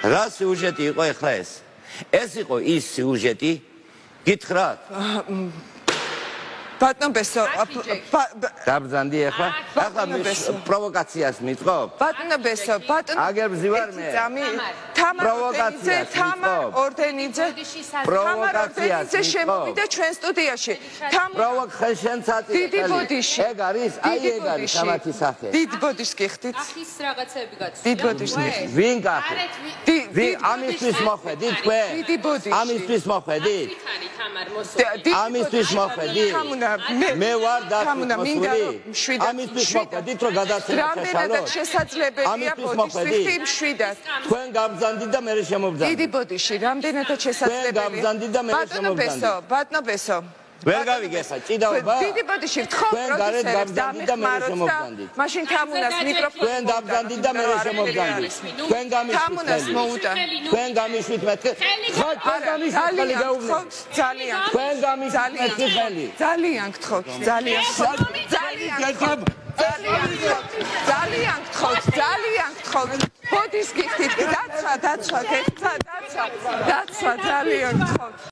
რა სიუჟეტი იყო ეხლა ეს? ეს იყო ის სიუჟეტი, გითხრათ? ბატონებსო, დაბრძანდი ეხლა? ახლა პროვოკაციას მიწყობ? ბატონებსო, აგერ ვზივარ მე. თამარ ორდენიძე შემოვიდა ჩვენ სტუდიაში. დიდი ბოდიში. ეგ არის, აი ეგ არის სამათი სახე. დიდ ბოდიშს გიხდით? ახის რაღაცები გაწვით. დიდ ბოდიშს გიხდით? ვინ გახდით? ამისთვის მოხვედით თქვენ? დიდი ბოდიში. ამისთვის მოხვედით? ამისთვის მოხვედით? მე ვარ დასწრებული. ამისთვის მოხვედით რომ გადაცემა რამდენადაც შესაძლებელია ბოდიშს მშვიდად. თქვენ გამბრძანდით და მე შემობრძანდი. დიდი ბოდიში, რამდენადაც შესაძლებელია. თქვენ გამბრძანდით და მე შემობრძანდი. ბატონებსო. ვერ გავიგე ხა ჭიდაობა? დიდი ბოდიში ვთხოვ პროდიუსერებს დამეხმაროთ. მაშინ თამუნას მიკროფონი. თქვენ დაბრძანდით და მე შემობრძანდი. თქვენ გამიშვით. თამუნას მოუტან. თქვენ გამიშვით მე. ხო, თქვენ გამიშვით ხელი გაუვნებთ. ძალიან. თქვენ გამიშვით ხელი. ძალიან გთხოვთ, ძალიან. ძალიან გთხოვთ. ბოდიშს გიხდით, დაცვა, ძალიან გთხოვთ.